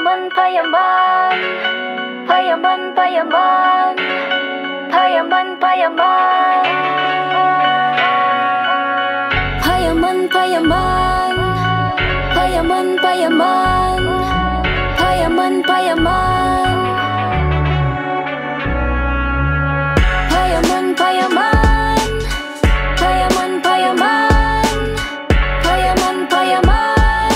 Payaman, payaman. Payaman, payaman. Payaman, payaman. Payaman, payaman. Payaman, payaman. Payaman, payaman. Payaman, payaman. Payaman, payaman. Payaman, payaman.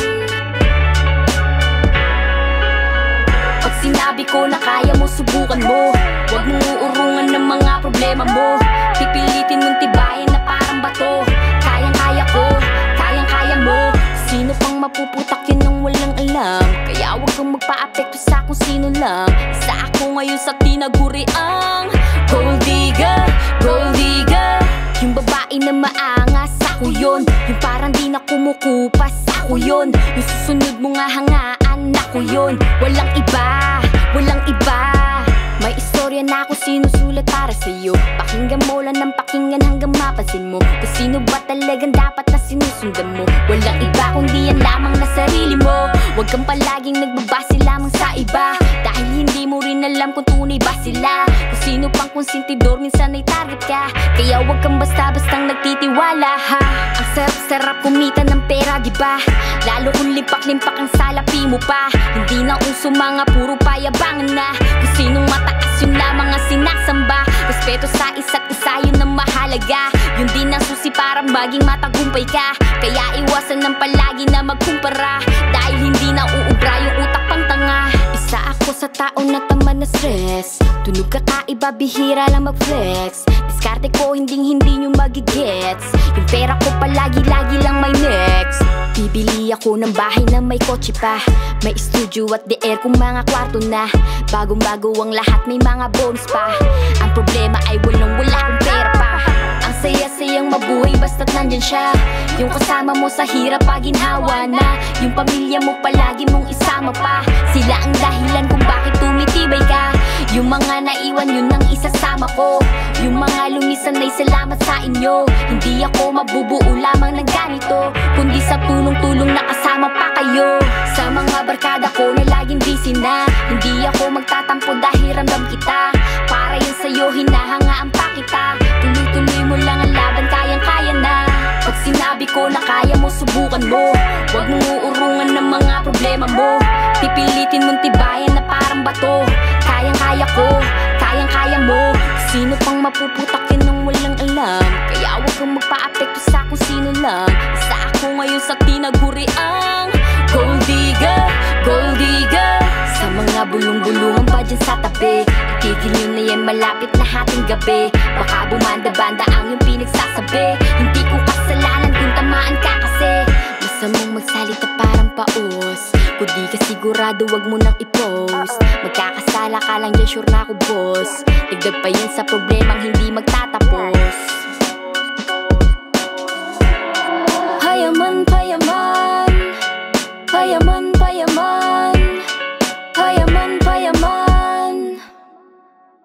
Pag sinabi ko na kaya mo, subukan mo. Huwag mong uurungan ng mga problema mo. Pipilitin mong tibayan na parang bato. Kayang-kaya ko, kayang-kaya mo. Sino pang mapuputak yun nang walang alam? Kaya huwag kang magpa-apekto sa kung sino lang. Isa ako ngayon sa tinaguriang gold digger, gold digger. Yung babae na maangas, ako yun. Yung parang di na kumukupas, ako yun. Yung susunod mo nga hangaan, ako yun. Walang iba, walang iba. May istorya na ako sinusulat para sa'yo. Pakinggan mo lang ng pakinggan hanggang mapansin mo kung sino ba talagang dapat na sinusundan mo. Walang iba kundi yan lamang na sarili mo. Huwag kang palaging nagbabase lamang sa iba, dahil hindi mo rin alam kung tunay ba sila. Kung sino pang konsentidor minsan ay target ka. Kaya huwag kang basta-bastang nagtitiwala ha. Ang sarap-sarap kumita ng pera, diba? Lalo kung limpak-limpak ang salapi mo pa. Hindi na uso mga puro payabangan na. Kung sinong mataas yun lamang ang sinasamba. Respeto sa isa't isa yun ang mahalaga. Yun din ang susi para maging matagumpay ka. Kaya iwasan ng palagi na magkumpara, dahil hindi na uubra yung utak pang tanga. Isa ako sa taong natamad na stress. Tunog kakaiba, bihira lang mag-flex. Diskarte ko hinding-hindi nyo magigets. Yung pera ko palagi-lagi lang may next. Bibili ako ng bahay na may kotse pa, may studio at the air kung mga kwarto na. Bagong-bago ang lahat, may mga bonus pa. Ang problema ay walang-wala kung pera pa. Ang saya-sayang mabuhay basta't nandyan siya. Yung kasama mo sa hirap paginhawa na. Yung pamilya mo palagi mong isama pa. Sila ang dahilan kung bakit tumitibay ka. Yung mga naiwan yun ang isasama ko. Yung mga lumisan ay salamat sa inyo. Hindi ako mabubuo lamang ng ganito, kundi sa tulong-tulong na kasama pa kayo. Sa mga barkada ko na laging busy na. Hindi ako magtatampo dahil ramdam kita. Para yun sa'yo hinahangaan pa kita. Tuloy-tuloy mo lang ang laban, kayang-kaya na. Pag sinabi ko na kaya mo, subukan mo. Huwag mong uurungan ng mga problema mo. Pipilitin mong tibayan na parang bato. Kayang-kaya ko, kayang-kaya mo. Sino pang mapuputak yun nang walang alam? Kaya huwag kang magpa-apekto sa kung sino lang. Isa ako ngayon sa tinaguriang gold digger, gold digger. Sa mga bulong-bulungan pa dyan sa tabi, itigil nyo na yan, malapit na hating gabi. Baka bumanda-banda ang iyong pinagsasabi. Hindi ko kasalanan kung tamaan ka kasi. Masamang magsalita parang paos. Kung di ka sigurado, wag mo nang i-post. Magkakasala ka lang dyan, sure na ako boss. Dagdag pa yan sa problemang hindi magtatapos. Payaman, payaman. Payaman,